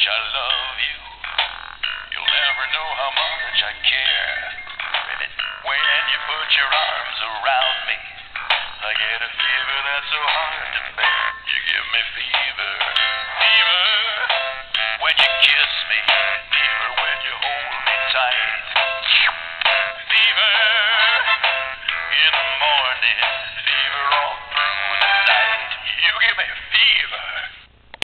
I love you. You'll never know how much I care. When you put your arms around me, I get a fever that's so hard to bear. You give me fever.